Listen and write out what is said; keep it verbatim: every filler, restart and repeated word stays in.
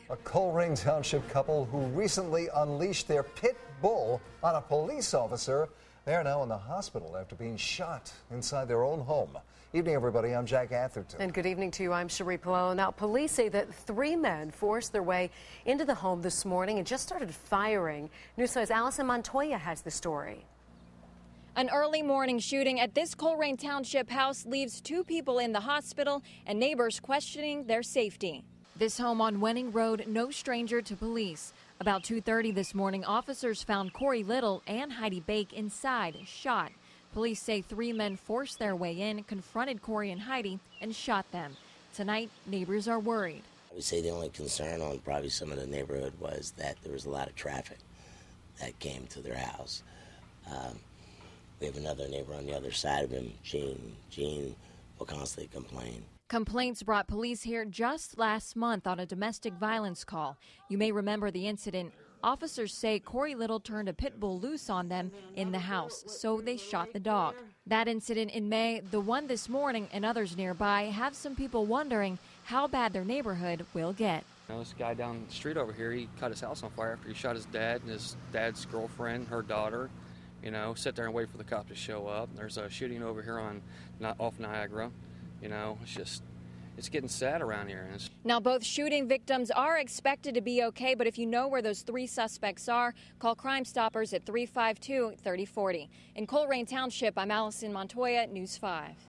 A Colerain Township couple who recently unleashed their pit bull on a police officer. They are now in the hospital after being shot inside their own home. Evening, everybody. I'm Jack Atherton. And good evening to you. I'm Cherie Pillow. Now, police say that three men forced their way into the home this morning and just started firing. News five's Allison Montoya has the story. An early morning shooting at this Colerain Township house leaves two people in the hospital and neighbors questioning their safety. This home on Wenning Road, no stranger to police. About two thirty this morning, officers found Corey Little and Heidi Bake inside, shot. Police say three men forced their way in, confronted Corey and Heidi, and shot them. Tonight, neighbors are worried. I would say the only concern on probably some of the neighborhood was that there was a lot of traffic that came to their house. Um, we have another neighbor on the other side of him, Jean. Jean will constantly complain. Complaints brought police here just last month on a domestic violence call. You may remember the incident. Officers say Corey Little turned a pit bull loose on them in the house, so they shot the dog. That incident in May, the one this morning, and others nearby have some people wondering how bad their neighborhood will get. You know, this guy down the street over here, he cut his house on fire after he shot his dad and his dad's girlfriend, her daughter. You know, sit there and wait for the cop to show up. There's a shooting over here on off Niagara. You know, it's just, it's getting sad around here. Now, both shooting victims are expected to be okay, but if you know where those three suspects are, call Crime Stoppers at three five two, three oh four oh. In Colerain Township, I'm Allison Montoya, News five.